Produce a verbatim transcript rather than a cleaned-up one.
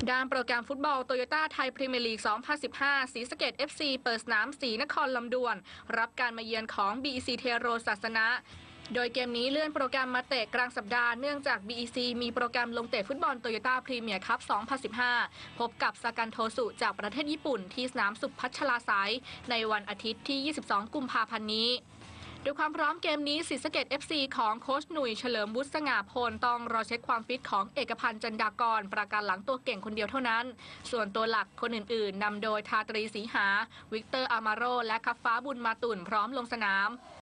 ด้านโปรแกรมฟุตบอลโตโยต้าไทยพรีเมียร์ลีก สองพันสิบห้า ศรีสะเกษ เอฟ ซี เปิดสนามศรีนครลำดวนรับการมาเยือนของ บี อี ซี เทโรศาสนะ โดยเกมนี้เลื่อนโปรแกรมมาเตะกลางสัปดาห์เนื่องจาก บี อี ซี มีโปรแกรมลงเตะฟุตบอลโตโยต้าพรีเมียร์คัพ สองพันสิบห้า พบกับซากันโทสุจากประเทศญี่ปุ่นที่สนามสุพัชลาศัยในวันอาทิตย์ที่ ยี่สิบสอง กุมภาพันธ์นี้ด้วยความพร้อมเกมนี้ศรีสะเกษ เอฟ ซี ของโค้ชหนุ่ยเฉลิมวุฒิสง่าพลต้องรอเช็คความฟิตของเอกพันธ์จันดากรประการหลังตัวเก่งคนเดียวเท่านั้นส่วนตัวหลักคนอื่นๆนำโดยทาตรีศรีหาวิกเตอร์อามาโรและคัฟฟ้าบุญมาตุ่นพร้อมลงสนาม